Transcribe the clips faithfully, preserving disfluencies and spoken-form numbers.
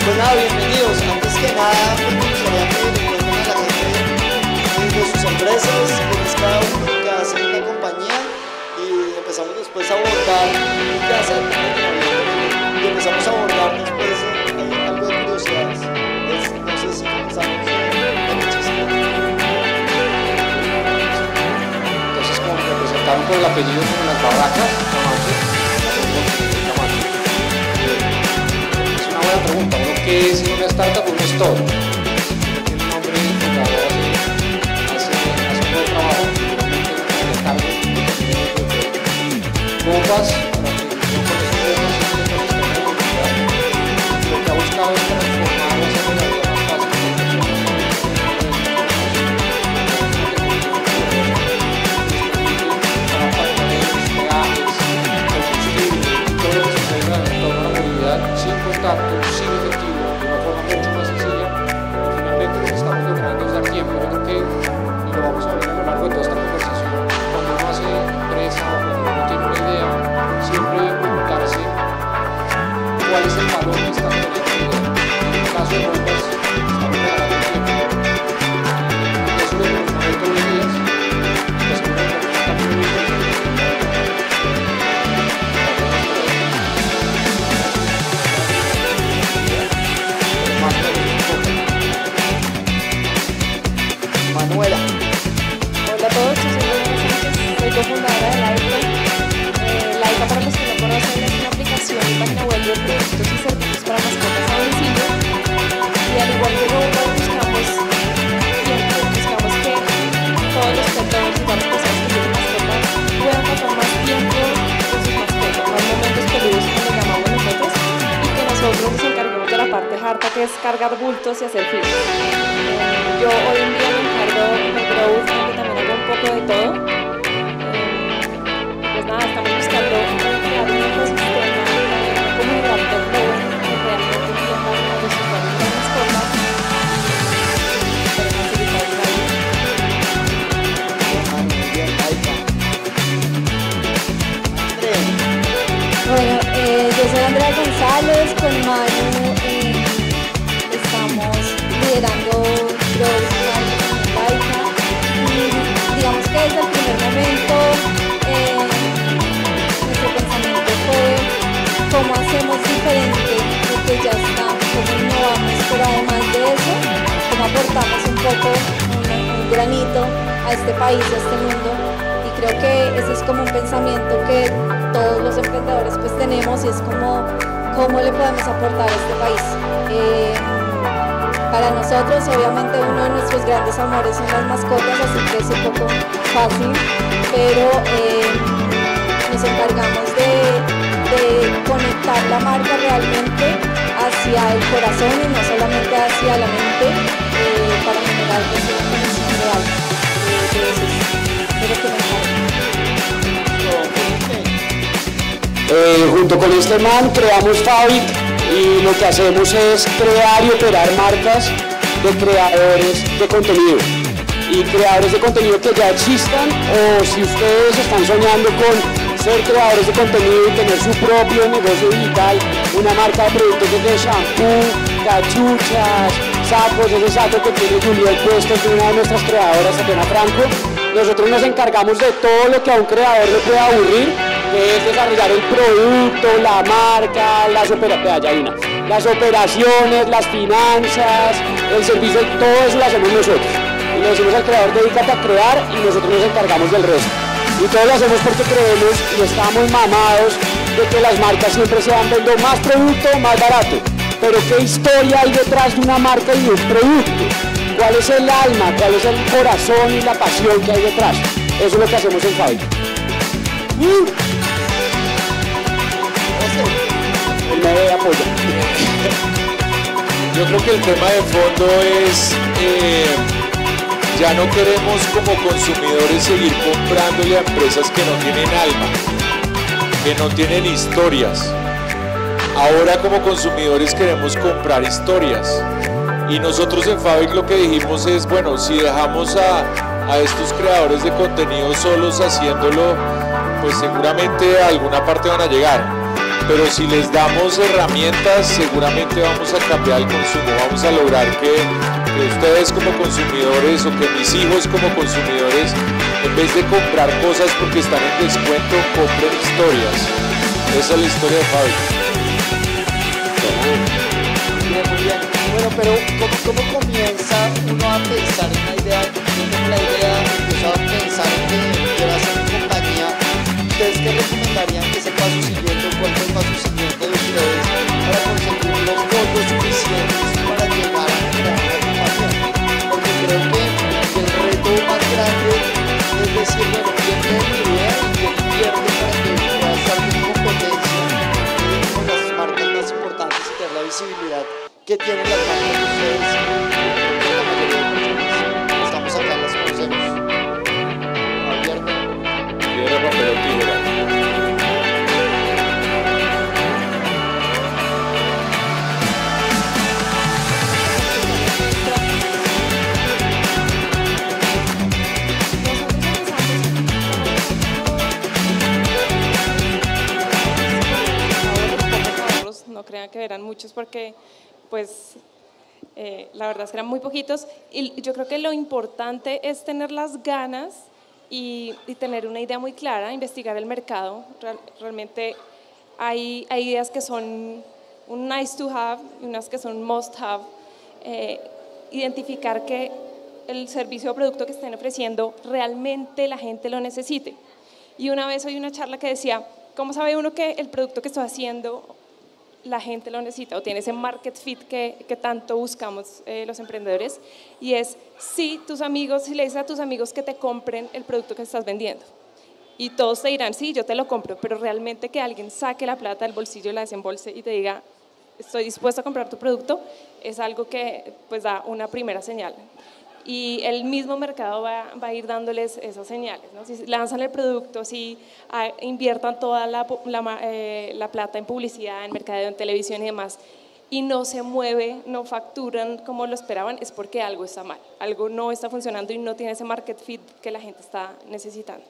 pues nada, bienvenidos. Antes que nada, pues me gustaría que le cuenten a la gente de sus empresas, pues cada uno lo que hace en la compañía y empezamos después a abordar qué hace el y empezamos a abordar después eh, algo de curiosidades. Es, no sé si comenzamos eh, muchísimo. Entonces, como me presentaron por el apellido como las barracas, es una buena pregunta. ¿Uno qué es una startup? Uno es todo. Tiene un nombre de fundador, hace, hace un buen trabajo, en el cargo de bombas para que no con esos bombas lo que ha buscado es transformar o hacer la vida más fácil. Sin contacto, sin efectivo, de una forma mucho más sencilla. Y finalmente lo que estamos logrando es dar tiempo. Yo creo que, y lo vamos a ver a lo largo de toda esta conversación, cuando uno hace empresa o cuando uno tiene una idea, siempre debe preguntarse cuál es el valor que está teniendo. En el caso de bombas, estamos regalando tiempo. Eso lo tenemos que ver todos los días. La segunda pregunta también es Manuela. Hola a todos, yo soy Manuela Sánchez, soy cofundadora de Laika. Eh, Laika, para los que no conocen, es una aplicación y página web de productos y servicios para mascotas a domicilio. Y al igual que Robo, buscamos tiempo, buscamos que todos los perros y las personas que tienen mascotas puedan pasar más tiempo con sus mascotas, más momentos peludos, como le llamamos nosotros, y que nosotros nos encarguemos de la parte harta, que es cargar bultos y hacer filas. Yo hoy en día me encargo de growth, aunque también hago un poco de todo. Eh, pues nada, estamos buscando crear un ecosistema, una comunidad de growth que realmente entienda a los usuarios de las mascotas para facilitar la vida. Bueno, eh, yo soy Andrea González, con Manu eh, estamos liderando Laika, y digamos que desde el primer momento eh, nuestro pensamiento fue cómo hacemos diferente lo que ya está, cómo innovamos, pero además de eso, cómo aportamos un poco, un, un granito a este país, a este mundo, y creo que ese es como un pensamiento que todos los emprendedores pues tenemos, y es como cómo le podemos aportar a este país. Eh, Para nosotros, obviamente, uno de nuestros grandes amores son las mascotas, así que es un poco fácil, pero eh, nos encargamos de, de conectar la marca realmente hacia el corazón y no solamente hacia la mente, eh, para generar pues, una conexión real. Eh, de eso es de lo que me encargo. Eh, junto con este man creamos Fabric y lo que hacemos es crear y operar marcas de creadores de contenido y creadores de contenido que ya existan, o si ustedes están soñando con ser creadores de contenido y tener su propio negocio digital, una marca de productos desde shampoo, cachuchas, sacos, ese saco que tiene Juliet puesto de una de nuestras creadoras, Tatiana Franco. Nosotros nos encargamos de todo lo que a un creador le pueda aburrir, que es desarrollar el producto, la marca, las, opera las operaciones, las finanzas, el servicio, todo eso lo hacemos nosotros. Y le decimos al creador, dedícate a crear, y nosotros nos encargamos del resto. Y todo lo hacemos porque creemos y estamos mamados de que las marcas siempre se van vendiendo más producto, más barato. Pero ¿qué historia hay detrás de una marca y de un producto? ¿Cuál es el alma? ¿Cuál es el corazón y la pasión que hay detrás? Eso es lo que hacemos en Fabric. ¡Uh! Él me apoya. Yo creo que el tema de fondo es, eh, ya no queremos como consumidores seguir comprándole a empresas que no tienen alma, que no tienen historias. Ahora como consumidores queremos comprar historias. Y nosotros en Fabric lo que dijimos es, bueno, si dejamos a, a estos creadores de contenido solos haciéndolo, pues seguramente a alguna parte van a llegar. pero si les damos herramientas seguramente vamos a cambiar el consumo, vamos a lograr que, que ustedes como consumidores o que mis hijos como consumidores, en vez de comprar cosas porque están en descuento, compren historias. Esa es la historia de Fabi. Bien, muy bien. Bueno, pero ¿cómo, cómo comienza uno a pensar en una idea? Yo tengo la idea, empiezo a pensar en que quiero hacer mi compañía. ¿Ustedes qué recomendarían que ese paso siguiente, cuál fue el paso siguiente de ustedes para conseguir los fondos suficientes para llegar a crear una compañía? Porque creo que el reto más grande es decir, bueno, ¿quién tiene mi idea y quién invierte para que pueda estar en competencia con las marcas más importantes y tener la visibilidad que tienen las marcas de ustedes? La mayoría de personas estamos acá, las conocemos. Abierto. Piedra, papel o tijera. No crean que eran muchos porque pues eh, la verdad es que eran muy poquitos y yo creo que lo importante es tener las ganas y, y tener una idea muy clara, investigar el mercado. Real, realmente hay, hay ideas que son un nice to have y unas que son must have. Eh, identificar que el servicio o producto que estén ofreciendo realmente la gente lo necesite. Y una vez oí una charla que decía, ¿cómo sabe uno que el producto que estoy haciendo la gente lo necesita o tiene ese market fit que, que tanto buscamos eh, los emprendedores? Y es si tus amigos, si le dices a tus amigos que te compren el producto que estás vendiendo y todos te dirán, sí, yo te lo compro, pero realmente que alguien saque la plata del bolsillo, la desembolse y te diga, estoy dispuesto a comprar tu producto, es algo que pues da una primera señal. Y el mismo mercado va, va a ir dándoles esas señales, ¿no? Si lanzan el producto, si a, inviertan toda la, la, eh, la plata en publicidad, en mercadeo, en televisión y demás, y no se mueve, no facturan como lo esperaban, es porque algo está mal, algo no está funcionando y no tiene ese market fit que la gente está necesitando.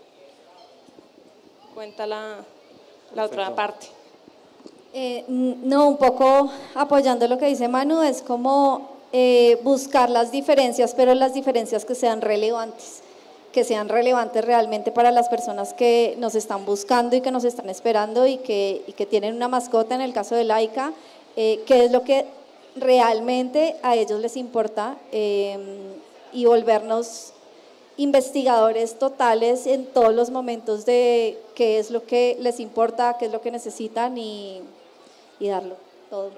Cuenta la, la otra parte. Eh, no, un poco apoyando lo que dice Manu, es como eh, buscar las diferencias, pero las diferencias que sean relevantes, que sean relevantes realmente para las personas que nos están buscando y que nos están esperando y que, y que tienen una mascota, en el caso de Laika, eh, qué es lo que realmente a ellos les importa eh, y volvernos investigadores totales en todos los momentos de qué es lo que les importa, qué es lo que necesitan y, y darlo todo.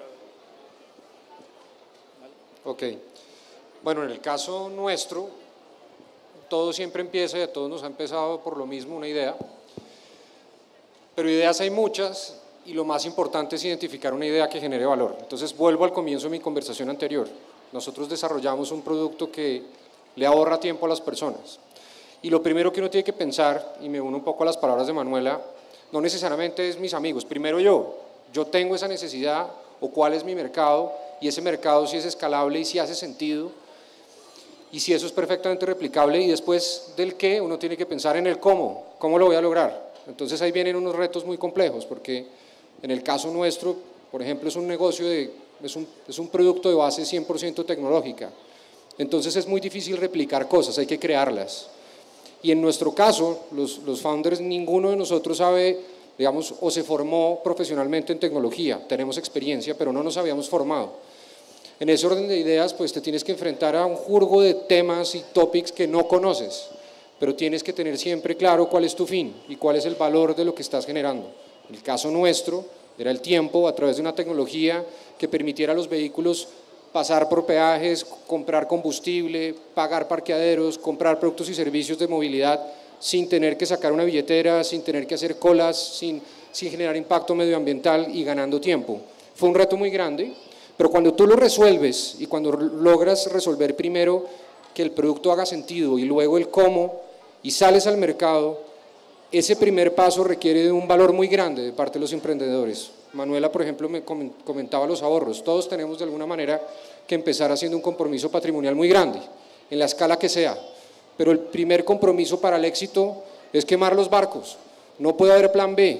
Ok, bueno, en el caso nuestro, todo siempre empieza y a todos nos ha empezado por lo mismo, una idea, pero ideas hay muchas y lo más importante es identificar una idea que genere valor. Entonces vuelvo al comienzo de mi conversación anterior, nosotros desarrollamos un producto que le ahorra tiempo a las personas y lo primero que uno tiene que pensar, y me uno un poco a las palabras de Manuela, no necesariamente es mis amigos, primero yo, yo tengo esa necesidad o cuál es mi mercado y ese mercado si es escalable y si hace sentido y si eso es perfectamente replicable, y después del qué uno tiene que pensar en el cómo, cómo lo voy a lograr. Entonces ahí vienen unos retos muy complejos porque en el caso nuestro, por ejemplo, es un negocio, de, es, un, es un producto de base cien por ciento tecnológica, entonces es muy difícil replicar cosas, hay que crearlas. Y en nuestro caso, los, los founders, ninguno de nosotros sabe, digamos, o se formó profesionalmente en tecnología, tenemos experiencia, pero no nos habíamos formado. En ese orden de ideas, pues te tienes que enfrentar a un jurgo de temas y topics que no conoces, pero tienes que tener siempre claro cuál es tu fin y cuál es el valor de lo que estás generando. En el caso nuestro, era el tiempo a través de una tecnología que permitiera a los vehículos pasar por peajes, comprar combustible, pagar parqueaderos, comprar productos y servicios de movilidad sin tener que sacar una billetera, sin tener que hacer colas, sin, sin generar impacto medioambiental y ganando tiempo. Fue un reto muy grande, pero cuando tú lo resuelves y cuando logras resolver primero que el producto haga sentido y luego el cómo y sales al mercado, ese primer paso requiere de un valor muy grande de parte de los emprendedores. Manuela, por ejemplo, me comentaba los ahorros. Todos tenemos de alguna manera que empezar haciendo un compromiso patrimonial muy grande, en la escala que sea. Pero el primer compromiso para el éxito es quemar los barcos. No puede haber plan B.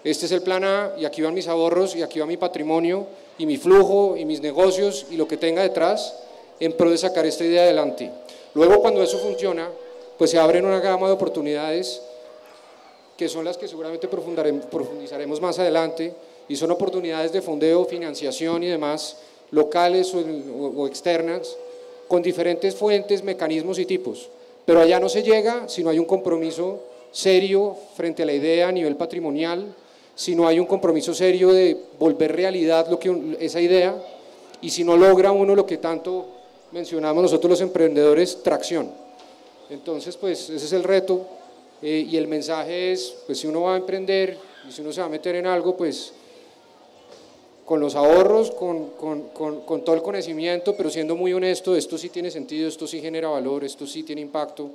este es el plan A y aquí van mis ahorros y aquí va mi patrimonio y mi flujo y mis negocios y lo que tenga detrás en pro de sacar esta idea adelante. Luego, cuando eso funciona, pues se abren una gama de oportunidades que son las que seguramente profundizaremos más adelante, y son oportunidades de fondeo, financiación y demás, locales o, o, o externas, con diferentes fuentes, mecanismos y tipos. Pero allá no se llega si no hay un compromiso serio frente a la idea a nivel patrimonial, si no hay un compromiso serio de volver realidad lo que, esa idea, y si no logra uno lo que tanto mencionamos nosotros los emprendedores, tracción. Entonces, pues ese es el reto, eh, y el mensaje es, pues si uno va a emprender y si uno se va a meter en algo, pues con los ahorros, con, con, con, con todo el conocimiento, pero siendo muy honesto, esto sí tiene sentido, esto sí genera valor, esto sí tiene impacto,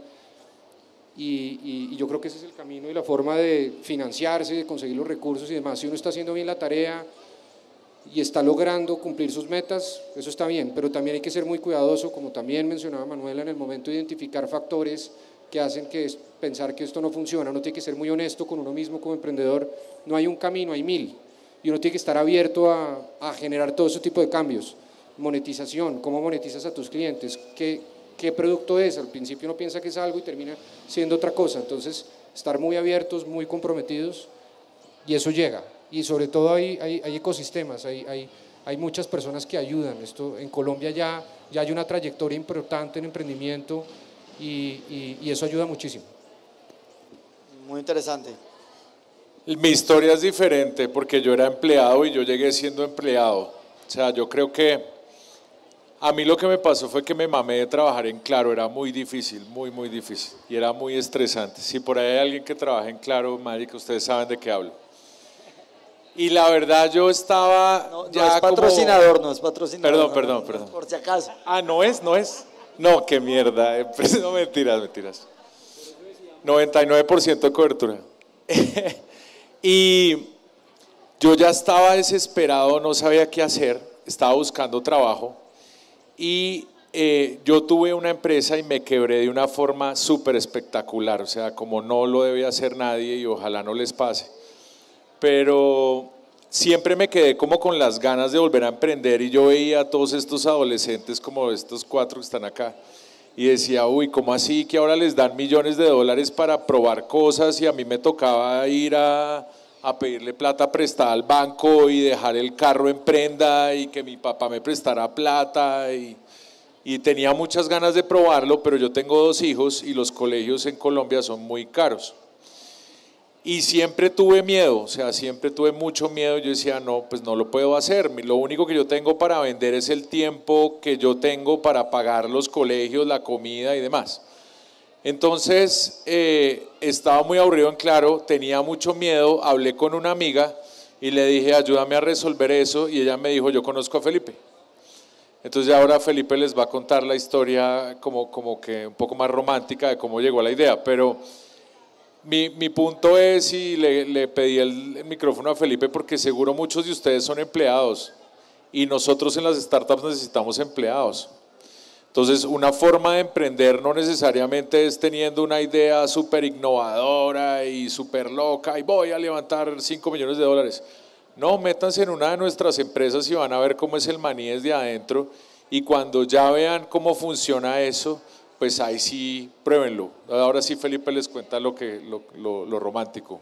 y, y, y yo creo que ese es el camino y la forma de financiarse, de conseguir los recursos y demás. Si uno está haciendo bien la tarea y está logrando cumplir sus metas, eso está bien, pero también hay que ser muy cuidadoso, como también mencionaba Manuela, en el momento de identificar factores que hacen que es, pensar que esto no funciona. Uno tiene que ser muy honesto con uno mismo como emprendedor, no hay un camino, hay mil, y uno tiene que estar abierto a, a generar todo ese tipo de cambios. Monetización, cómo monetizas a tus clientes, qué, qué producto es, al principio uno piensa que es algo y termina siendo otra cosa, entonces estar muy abiertos, muy comprometidos, y eso llega. Y sobre todo hay, hay, hay ecosistemas, hay, hay, hay muchas personas que ayudan. Esto, en Colombia ya, ya hay una trayectoria importante en emprendimiento y, y, y eso ayuda muchísimo. Muy interesante. Mi historia es diferente porque yo era empleado y yo llegué siendo empleado. O sea, yo creo que a mí lo que me pasó fue que me mamé de trabajar en Claro, era muy difícil, muy, muy difícil y era muy estresante. Si por ahí hay alguien que trabaja en Claro, marica, ustedes saben de qué hablo. Y la verdad yo estaba No, ya no es patrocinador, como... no es patrocinador. Perdón, no, perdón, no, no, perdón. Por si acaso. Ah, ¿no es? ¿No es? No, qué mierda. No, mentiras, mentiras. noventa y nueve por ciento de cobertura. Y yo ya estaba desesperado, no sabía qué hacer, estaba buscando trabajo y eh, yo tuve una empresa y me quebré de una forma súper espectacular, o sea, como no lo debe hacer nadie y ojalá no les pase. Pero siempre me quedé como con las ganas de volver a emprender y yo veía a todos estos adolescentes como estos cuatro que están acá y decía, uy, ¿cómo así que ahora les dan millones de dólares para probar cosas y a mí me tocaba ir a, a pedirle plata prestada al banco y dejar el carro en prenda y que mi papá me prestara plata? Y, y tenía muchas ganas de probarlo, pero yo tengo dos hijos y los colegios en Colombia son muy caros. Y siempre tuve miedo, o sea, siempre tuve mucho miedo. Yo decía, no, pues no lo puedo hacer. Lo único que yo tengo para vender es el tiempo que yo tengo para pagar los colegios, la comida y demás. Entonces, eh, estaba muy aburrido en Claro, tenía mucho miedo, hablé con una amiga y le dije, ayúdame a resolver eso, y ella me dijo, yo conozco a Felipe. Entonces ahora Felipe les va a contar la historia como, como que un poco más romántica de cómo llegó a la idea, pero... Mi, mi punto es, y le, le pedí el, el micrófono a Felipe porque seguro muchos de ustedes son empleados y nosotros en las startups necesitamos empleados. Entonces, una forma de emprender no necesariamente es teniendo una idea súper innovadora y súper loca y voy a levantar cinco millones de dólares. No, métanse en una de nuestras empresas y van a ver cómo es el maní desde adentro, y cuando ya vean cómo funciona eso, pues ahí sí, pruébenlo. Ahora sí Felipe les cuenta lo, que, lo, lo, lo romántico.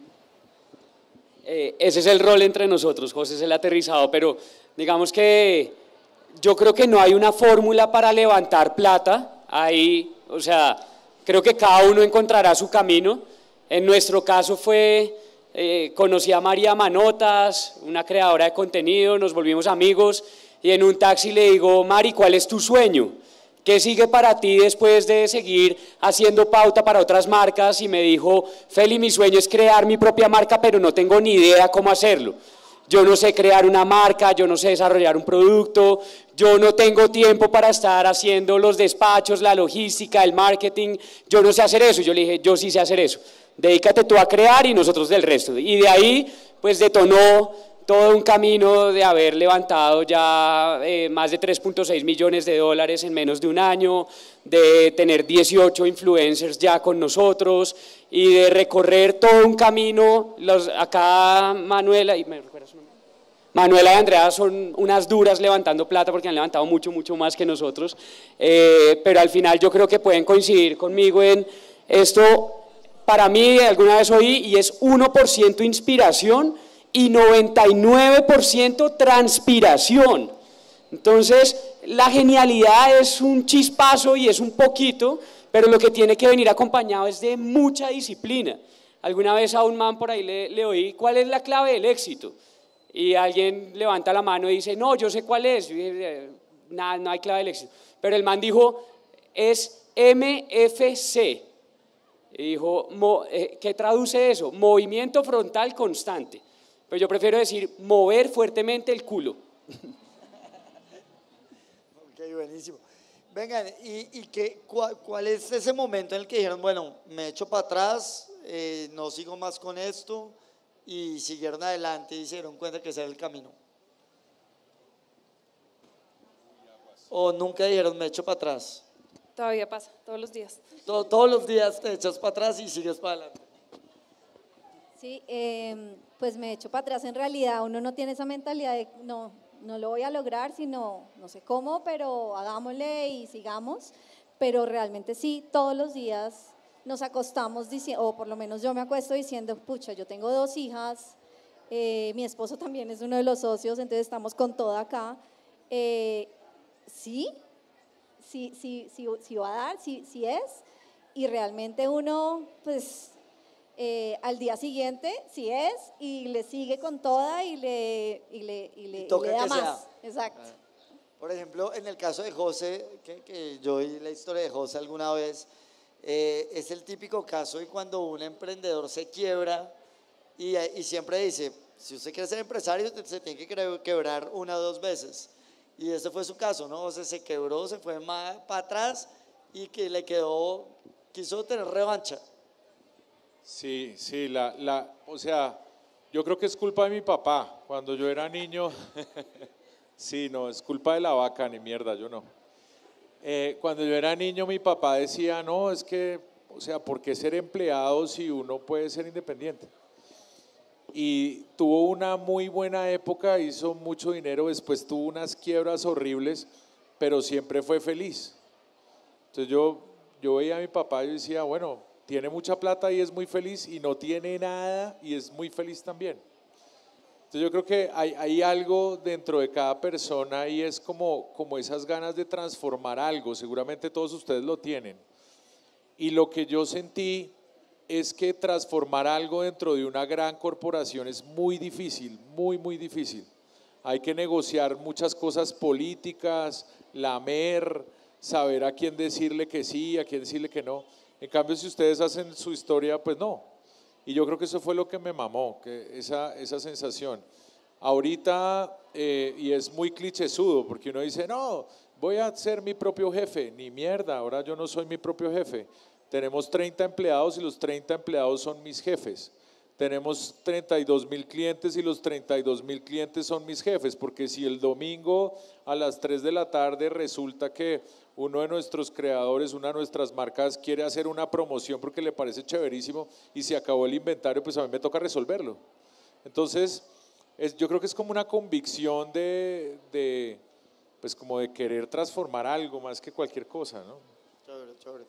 Eh, ese es el rol entre nosotros, José es el aterrizado, pero digamos que yo creo que no hay una fórmula para levantar plata. Ahí, o sea, creo que cada uno encontrará su camino. En nuestro caso fue, eh, conocí a María Manotas, una creadora de contenido, nos volvimos amigos, y en un taxi le digo, Mari, ¿cuál es tu sueño? ¿Qué sigue para ti después de seguir haciendo pauta para otras marcas? Y me dijo, Feli, mi sueño es crear mi propia marca, pero no tengo ni idea cómo hacerlo. Yo no sé crear una marca, yo no sé desarrollar un producto, yo no tengo tiempo para estar haciendo los despachos, la logística, el marketing, yo no sé hacer eso. Yo le dije, yo sí sé hacer eso. Dedícate tú a crear y nosotros del resto. Y de ahí, pues detonó todo un camino de haber levantado ya eh, más de tres punto seis millones de dólares en menos de un año, de tener dieciocho influencers ya con nosotros y de recorrer todo un camino. Los, acá Manuela y ¿me recuerdas su nombre? Manuela y Andrea son unas duras levantando plata porque han levantado mucho, mucho más que nosotros, eh, pero al final yo creo que pueden coincidir conmigo en esto. Para mí, alguna vez oí, y es uno por ciento inspiración y noventa y nueve por ciento transpiración. Entonces, la genialidad es un chispazo y es un poquito, pero lo que tiene que venir acompañado es de mucha disciplina. Alguna vez a un man por ahí le, le oí, ¿cuál es la clave del éxito? Y alguien levanta la mano y dice, no, yo sé cuál es. Nada, no hay clave del éxito. Pero el man dijo, es M F C. Y dijo, mo, eh, ¿qué traduce eso? Movimiento frontal constante. Pero yo prefiero decir, mover fuertemente el culo. Ok, buenísimo. Vengan, ¿y, y qué, cuál, cuál es ese momento en el que dijeron, bueno, me echo para atrás, eh, no sigo más con esto, y siguieron adelante y se dieron cuenta que ese era el camino? ¿O nunca dijeron, me echo para atrás? Todavía pasa, todos los días. Todo, todos los días te echas para atrás y sigues para adelante. Sí, eh, pues me echo para atrás. En realidad uno no tiene esa mentalidad de no, no lo voy a lograr, sino no sé cómo, pero hagámosle y sigamos. Pero realmente sí, todos los días nos acostamos diciendo, o por lo menos yo me acuesto diciendo, pucha, yo tengo dos hijas, eh, mi esposo también es uno de los socios, entonces estamos con todo acá. Eh, sí, sí, sí, sí, sí va a dar, sí, sí es, y realmente uno, pues, eh, al día siguiente, sí es, y le sigue con toda y le, y le, y le, Y toca y le da que más. sea. Exacto. Por ejemplo, en el caso de José, que, que yo oí la historia de José alguna vez, eh, es el típico caso de cuando un emprendedor se quiebra y, y siempre dice, si usted quiere ser empresario, se tiene que quebrar una o dos veces. Y ese fue su caso, ¿no? O sea, se quebró, se fue para atrás y que le quedó, quiso tener revancha. Sí, sí, la, la, o sea, yo creo que es culpa de mi papá. Cuando yo era niño, sí, no, es culpa de la vaca, ni mierda, yo no. Eh, cuando yo era niño, mi papá decía, no, es que, o sea, ¿por qué ser empleado si uno puede ser independiente? Y tuvo una muy buena época, hizo mucho dinero, después tuvo unas quiebras horribles, pero siempre fue feliz. Entonces yo, yo veía a mi papá y decía, bueno, tiene mucha plata y es muy feliz, y no tiene nada y es muy feliz también. Entonces yo creo que hay, hay algo dentro de cada persona y es como, como esas ganas de transformar algo, seguramente todos ustedes lo tienen. Y lo que yo sentí es que transformar algo dentro de una gran corporación es muy difícil, muy, muy difícil. Hay que negociar muchas cosas políticas, lamer, saber a quién decirle que sí, a quién decirle que no. En cambio, si ustedes hacen su historia, pues no. Y yo creo que eso fue lo que me mamó, que esa, esa sensación. Ahorita, eh, y es muy clichésudo, porque uno dice, no, voy a ser mi propio jefe. Ni mierda, ahora yo no soy mi propio jefe. Tenemos treinta empleados y los treinta empleados son mis jefes. Tenemos treinta y dos mil clientes y los treinta y dos mil clientes son mis jefes, porque si el domingo a las tres de la tarde resulta que uno de nuestros creadores, una de nuestras marcas quiere hacer una promoción porque le parece chéverísimo y se acabó el inventario, pues a mí me toca resolverlo. Entonces, es, yo creo que es como una convicción de, de, pues como de querer transformar algo más que cualquier cosa, ¿no? Chévere, chévere.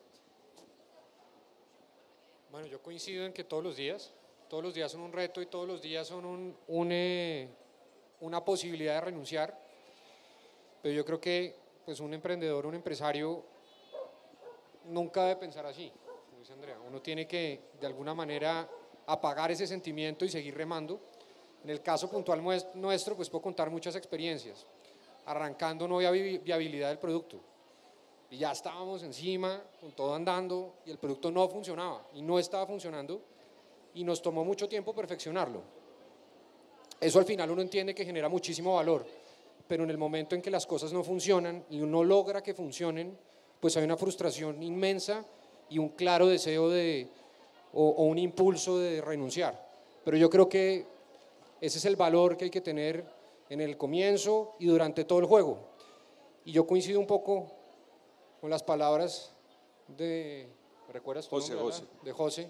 Bueno, yo coincido en que todos los días, todos los días son un reto y todos los días son un, un, eh, una posibilidad de renunciar, pero yo creo que pues un emprendedor, un empresario nunca debe pensar así, como dice Andrea. Uno tiene que de alguna manera apagar ese sentimiento y seguir remando. En el caso puntual nuestro, pues puedo contar muchas experiencias. Arrancando no había viabilidad del producto. Y ya estábamos encima, con todo andando, y el producto no funcionaba, y no estaba funcionando, y nos tomó mucho tiempo perfeccionarlo. Eso al final uno entiende que genera muchísimo valor, pero en el momento en que las cosas no funcionan y uno logra que funcionen, pues hay una frustración inmensa y un claro deseo de, o, o un impulso de renunciar. Pero yo creo que Ese es el valor que hay que tener en el comienzo y durante todo el juego. Y yo coincido un poco con las palabras de, ¿me recuerdas tu José, nombre, José. De José.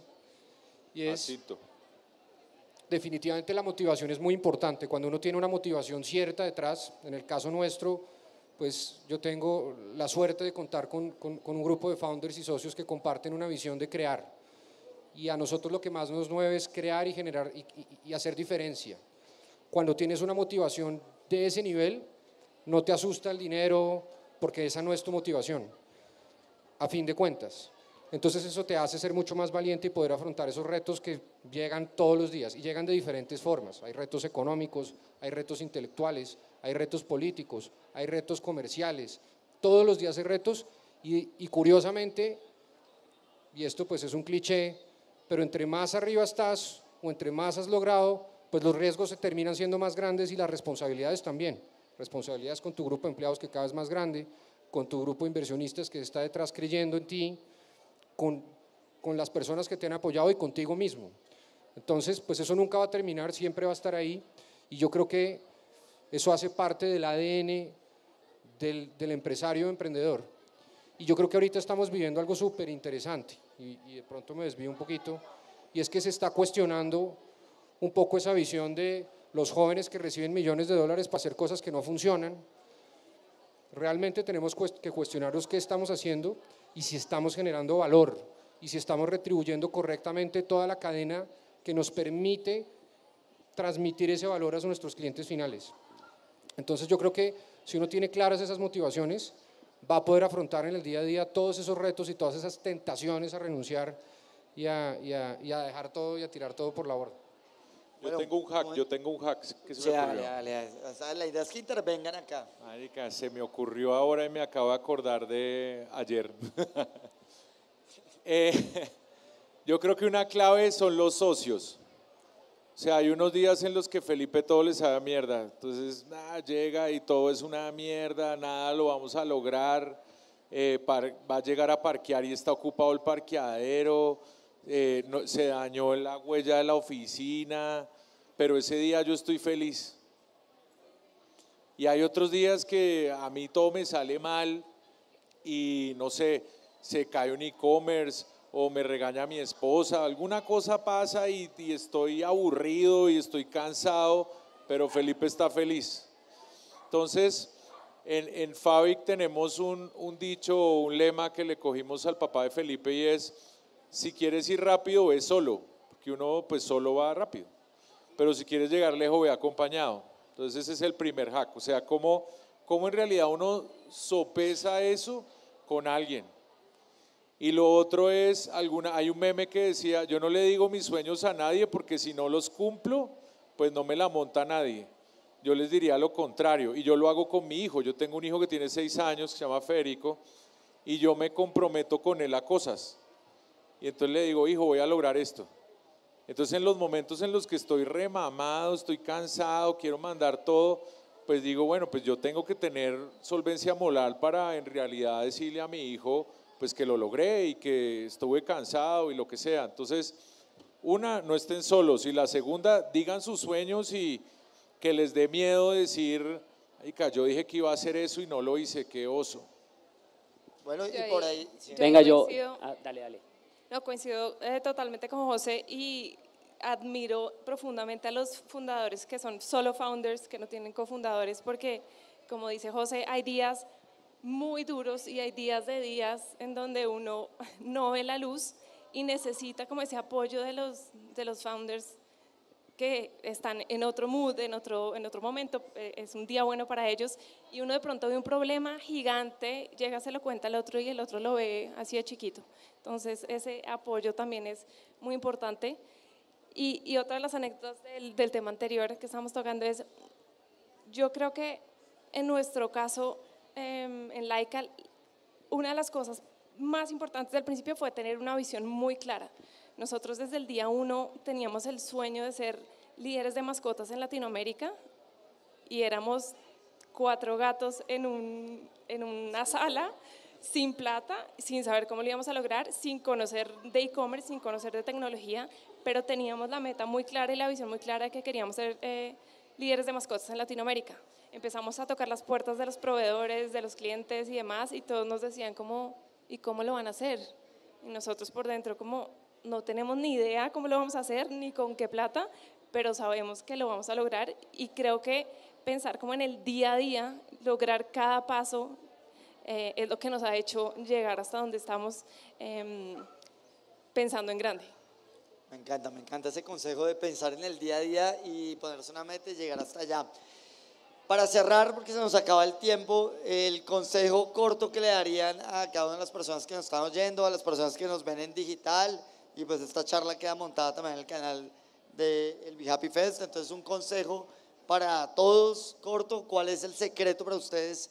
Y es, Pasito. definitivamente la motivación es muy importante. Cuando uno tiene una motivación cierta detrás, en el caso nuestro, pues yo tengo la suerte de contar con, con, con un grupo de founders y socios que comparten una visión de crear. Y a nosotros lo que más nos mueve es crear y generar y, y, y hacer diferencia. Cuando tienes una motivación de ese nivel, no te asusta el dinero porque esa no es tu motivación, a fin de cuentas. Entonces eso te hace ser mucho más valiente y poder afrontar esos retos que llegan todos los días y llegan de diferentes formas. Hay retos económicos, hay retos intelectuales, hay retos políticos, hay retos comerciales. Todos los días hay retos y, y curiosamente, y esto pues es un cliché, pero entre más arriba estás o entre más has logrado, pues los riesgos se terminan siendo más grandes y las responsabilidades también. Responsabilidades con tu grupo de empleados que cada vez es más grande, con tu grupo de inversionistas que está detrás creyendo en ti, con, con las personas que te han apoyado y contigo mismo. Entonces, pues eso nunca va a terminar, siempre va a estar ahí y yo creo que eso hace parte del A D N del, del empresario emprendedor. Y yo creo que ahorita estamos viviendo algo súper interesante y, y de pronto me desvío un poquito, y es que se está cuestionando un poco esa visión de los jóvenes que reciben millones de dólares para hacer cosas que no funcionan. Realmente tenemos que cuestionarnos qué estamos haciendo y si estamos generando valor y si estamos retribuyendo correctamente toda la cadena que nos permite transmitir ese valor a nuestros clientes finales. Entonces yo creo que si uno tiene claras esas motivaciones, va a poder afrontar en el día a día todos esos retos y todas esas tentaciones a renunciar y a, y a, y a dejar todo y a tirar todo por la borda. Yo Bueno, tengo un hack, como- yo tengo un hack que se Sí, me dale, ocurrió. dale, dale. O sea, la idea es que intervengan acá. Marica, se me ocurrió ahora y me acabo de acordar de ayer. Eh, yo creo que una clave son los socios. O sea, hay unos días en los que Felipe todo le sabe a mierda. Entonces, nada, llega y todo es una mierda, nada lo vamos a lograr. eh, par- va a llegar a parquear y está ocupado el parqueadero. eh, no- se dañó la huella de la oficina, pero ese día yo estoy feliz. Y hay otros días que a mí todo me sale mal y no sé, se cae un e-commerce o me regaña mi esposa, alguna cosa pasa y, y estoy aburrido y estoy cansado, pero Felipe está feliz. Entonces, en, en Fabic tenemos un, un dicho o un lema que le cogimos al papá de Felipe y es, si quieres ir rápido, ve solo, porque uno pues solo va rápido, pero si quieres llegar lejos, ve acompañado. Entonces ese es el primer hack, o sea, cómo, cómo en realidad uno sopesa eso con alguien. Y lo otro es, alguna, hay un meme que decía, yo no le digo mis sueños a nadie porque si no los cumplo, pues no me la monta nadie. Yo les diría lo contrario, y yo lo hago con mi hijo. Yo tengo un hijo que tiene seis años, que se llama Federico, y yo me comprometo con él a cosas. Y entonces le digo, hijo, voy a lograr esto. Entonces en los momentos en los que estoy remamado, estoy cansado, quiero mandar todo, pues digo, bueno, pues yo tengo que tener solvencia moral para en realidad decirle a mi hijo, pues que lo logré y que estuve cansado y lo que sea. Entonces, una, no estén solos, y la segunda, digan sus sueños y que les dé miedo decir, ay, yo dije que iba a hacer eso y no lo hice, qué oso. Bueno, y Yo por ahí- ahí. sí. yo Venga, yo... coincido. ah, dale, dale. No, coincido eh, totalmente con José y admiro profundamente a los fundadores que son solo founders, que no tienen cofundadores, porque, como dice José, hay días muy duros y hay días de días en donde uno no ve la luz y necesita como ese apoyo de los, de los founders que están en otro mood, en otro, en otro momento, eh, es un día bueno para ellos y uno de pronto ve un problema gigante, llega, se lo cuenta al otro y el otro lo ve así de chiquito. Entonces ese apoyo también es muy importante. Y, y otra de las anécdotas del, del tema anterior que estamos tocando es, yo creo que en nuestro caso, eh, en Laika, una de las cosas más importantes del principio fue tener una visión muy clara. Nosotros desde el día uno teníamos el sueño de ser líderes de mascotas en Latinoamérica y éramos cuatro gatos en, un, en una sala sin plata, sin saber cómo lo íbamos a lograr, sin conocer de e-commerce, sin conocer de tecnología, pero teníamos la meta muy clara y la visión muy clara de que queríamos ser eh, líderes de mascotas en Latinoamérica. Empezamos a tocar las puertas de los proveedores, de los clientes y demás, y todos nos decían cómo, ¿y cómo lo van a hacer? Y nosotros por dentro como, no tenemos ni idea cómo lo vamos a hacer, ni con qué plata, pero sabemos que lo vamos a lograr, y creo que pensar como en el día a día, lograr cada paso, eh, es lo que nos ha hecho llegar hasta donde estamos eh, pensando en grande. Me encanta, me encanta ese consejo de pensar en el día a día y ponerse una meta y llegar hasta allá. Para cerrar, porque se nos acaba el tiempo, el consejo corto que le darían a cada una de las personas que nos están oyendo, a las personas que nos ven en digital, y pues esta charla queda montada también en el canal del Be Happy Fest, entonces un consejo para todos corto, ¿cuál es el secreto para ustedes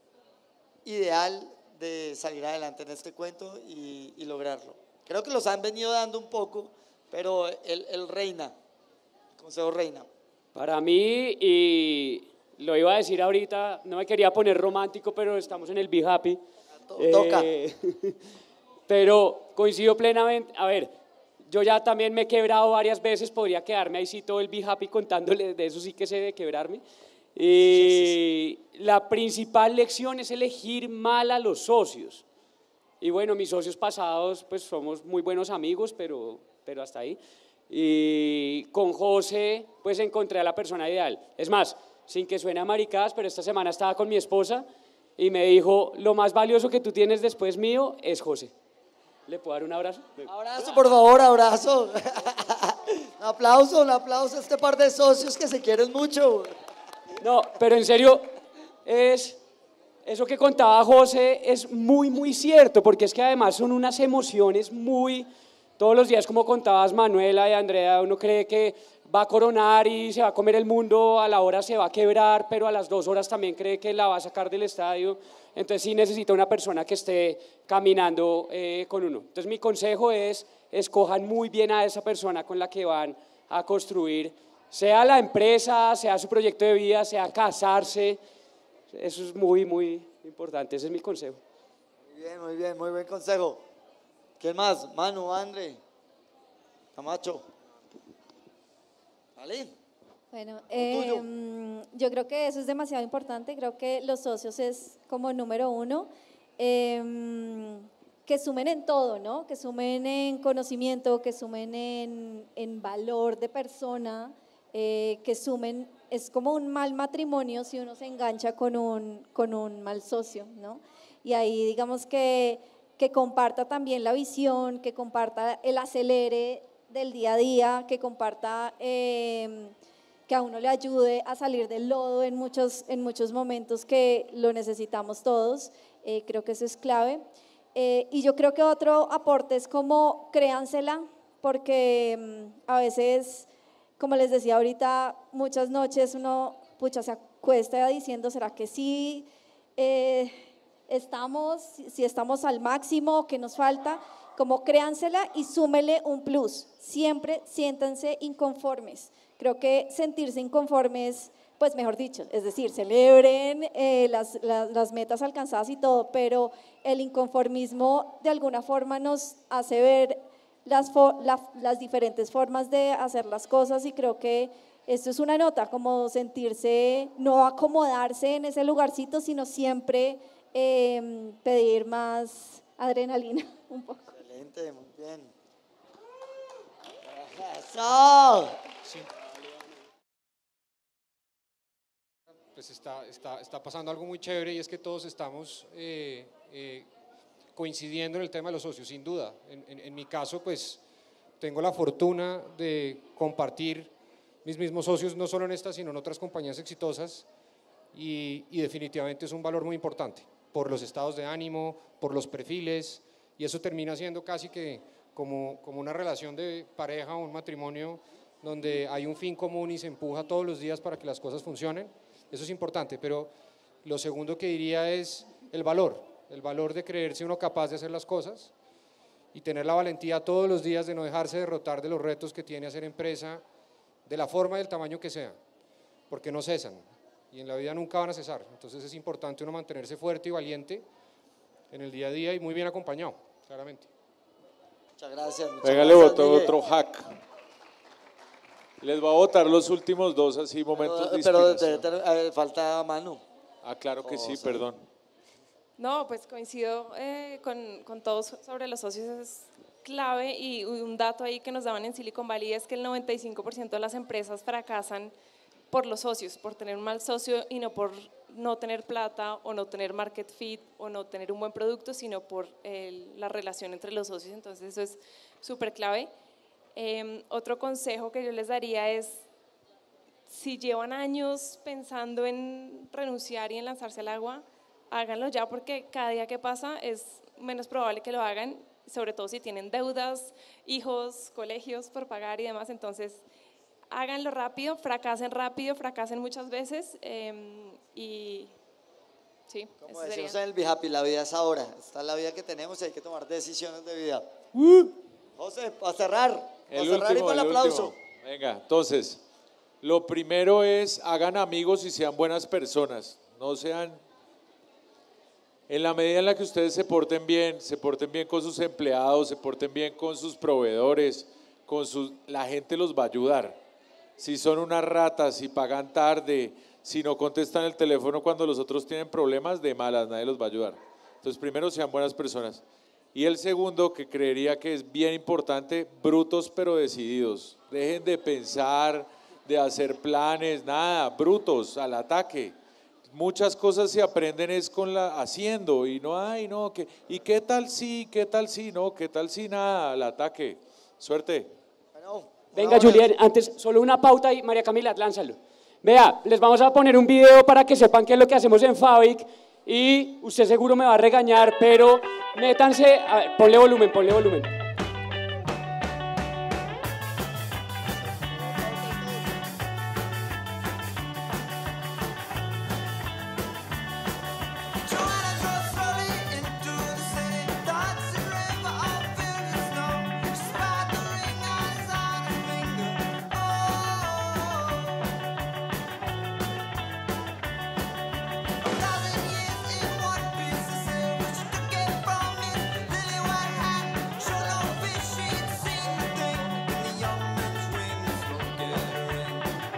ideal de salir adelante en este cuento y, y lograrlo? Creo que los han venido dando un poco, pero el, el reina, el consejo reina. Para mí, y lo iba a decir ahorita, no me quería poner romántico, pero estamos en el Be Happy. Toca. Eh, pero coincido plenamente. A ver, yo ya también me he quebrado varias veces, podría quedarme ahí sí todo el Be Happy contándole, de eso sí que sé de quebrarme. Y la principal lección es elegir mal a los socios. Y bueno, mis socios pasados, pues somos muy buenos amigos, pero, pero hasta ahí. Y con José, pues encontré a la persona ideal. Es más, sin que suene a maricadas, pero esta semana estaba con mi esposa y me dijo, lo más valioso que tú tienes después mío es José. ¿Le puedo dar un abrazo? Abrazo, por favor, abrazo. Un aplauso, un aplauso a este par de socios que se quieren mucho. No, pero en serio, es, eso que contaba José es muy, muy cierto, porque es que además son unas emociones muy, todos los días como contabas Manuela y Andrea, uno cree que va a coronar y se va a comer el mundo, a la hora se va a quebrar, pero a las dos horas también cree que la va a sacar del estadio, entonces sí necesita una persona que esté caminando eh, con uno. Entonces mi consejo es, escojan muy bien a esa persona con la que van a construir, sea la empresa, sea su proyecto de vida, sea casarse, eso es muy, muy importante, ese es mi consejo. Muy bien, muy bien, muy buen consejo. ¿Quién más? Manu, André, Camacho. ¿Vale? Bueno, eh, yo creo que eso es demasiado importante, creo que los socios es como número uno, eh, que sumen en todo, ¿no? Que sumen en conocimiento, que sumen en, en valor de persona, eh, que sumen, es como un mal matrimonio si uno se engancha con un, con un mal socio, ¿no? Y ahí digamos que, que comparta también la visión, que comparta el acelere del día a día, que comparta, eh, que a uno le ayude a salir del lodo en muchos, en muchos momentos que lo necesitamos todos, eh, creo que eso es clave. Eh, y yo creo que otro aporte es como créansela, porque mm, a veces, como les decía ahorita, muchas noches uno pucha, se acuesta diciendo, ¿será que sí eh, estamos, si estamos al máximo, qué nos falta? Como créansela y súmele un plus, siempre siéntanse inconformes. Creo que sentirse inconformes, pues mejor dicho, es decir, celebren eh, las, las, las metas alcanzadas y todo, pero el inconformismo de alguna forma nos hace ver las, la, las diferentes formas de hacer las cosas, y creo que esto es una nota, como sentirse, no acomodarse en ese lugarcito, sino siempre eh, pedir más adrenalina un poco. Excelente, muy bien. ¡Eso! Sí. Pues está, está, está pasando algo muy chévere, y es que todos estamos eh, eh, coincidiendo en el tema de los socios, sin duda. En, en, en mi caso, pues tengo la fortuna de compartir mis mismos socios, no solo en esta, sino en otras compañías exitosas, y, y definitivamente es un valor muy importante, por los estados de ánimo, por los perfiles, y eso termina siendo casi que como, como una relación de pareja o un matrimonio donde hay un fin común y se empuja todos los días para que las cosas funcionen. Eso es importante, pero lo segundo que diría es el valor, el valor de creerse uno capaz de hacer las cosas y tener la valentía todos los días de no dejarse derrotar de los retos que tiene hacer empresa, de la forma y del tamaño que sea, porque no cesan y en la vida nunca van a cesar. Entonces es importante uno mantenerse fuerte y valiente en el día a día y muy bien acompañado, claramente. Muchas gracias. Muchas Pégale gracias, otro, Miguel. otro hack. Les va a votar los últimos dos así momentos de Pero, inspiración. pero, pero, eh, falta Manu. Ah, claro que sí, Cosa. perdón. No, pues coincido eh, con, con todos sobre los socios, es clave, y un dato ahí que nos daban en Silicon Valley es que el noventa y cinco por ciento de las empresas fracasan por los socios, por tener un mal socio y no por no tener plata o no tener market fit o no tener un buen producto, sino por el, la relación entre los socios. Entonces eso es súper clave. Eh, otro consejo que yo les daría es, si llevan años pensando en renunciar y en lanzarse al agua, háganlo ya, porque cada día que pasa es menos probable que lo hagan, sobre todo si tienen deudas, hijos, colegios por pagar y demás. Entonces háganlo rápido, fracasen rápido, fracasen muchas veces eh, y sí, Como eso decimos sería. en el Be Happy, la vida es ahora. Esta es la vida que tenemos y hay que tomar decisiones de vida. José, para cerrar, para El cerrar y último, para el el aplauso. último. Venga, entonces, lo primero es hagan amigos y sean buenas personas. No sean, en la medida en la que ustedes se porten bien, se porten bien con sus empleados, se porten bien con sus proveedores, con sus, la gente los va a ayudar. Si son unas ratas, si pagan tarde, si no contestan el teléfono cuando los otros tienen problemas, de malas, nadie los va a ayudar. Entonces, primero sean buenas personas. Y el segundo, que creería que es bien importante, brutos pero decididos. Dejen de pensar, de hacer planes, nada, brutos, al ataque. Muchas cosas se aprenden es con la haciendo y no, ay, no, que, y qué tal si, qué tal si, no, qué tal si, nada, al ataque. Suerte. Bueno, Venga, una Julián, antes, solo una pauta y María Camila, lánzalo. Vea, les vamos a poner un video para que sepan qué es lo que hacemos en Fabric y usted seguro me va a regañar, pero métanse, a ver, ponle volumen, ponle volumen. Joanna drove slowly into the city. Thoughts and river all filled with snow. Sparkling eyes on her finger. Oh, a thousand years in one piece of silver. She took it from his lily white hat. Sure no fish she'd seen a thing. In the young man's wings, won't get her in.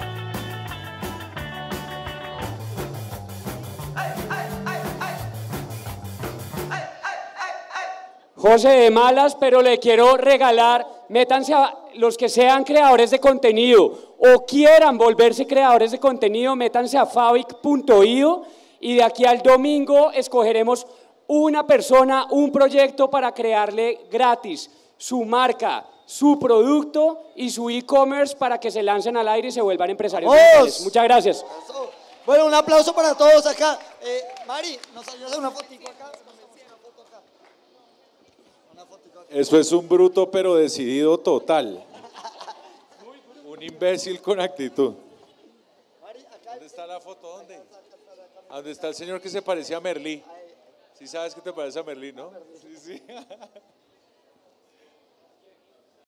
Hey, hey, hey, hey. Hey, hey, hey, hey. José, de malas, pero le quiero regalar, métanse a los que sean creadores de contenido o quieran volverse creadores de contenido, métanse a fabric punto i o y de aquí al domingo escogeremos una persona, un proyecto para crearle gratis su marca, su producto y su e-commerce para que se lancen al aire y se vuelvan empresarios ¡Vamos! digitales. Muchas gracias. Eso. Bueno, un aplauso para todos acá. Eh, Mari, ¿nos ayudas a una fotico acá? Una foto acá. Una fotico acá. Eso es un bruto pero decidido total. Un imbécil con actitud. Mari, acá. ¿Dónde está la foto? ¿Dónde? ¿A ¿Dónde está el señor que se parecía a Merlí? Sí sabes que te parece a Merlí, ¿no? Sí, sí.